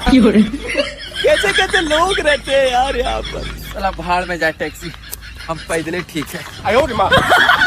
कैसे कैसे लोग रहते हैं यार यहाँ पर। साला भाड़ में जाए टैक्सी, हम पैदल ठीक है।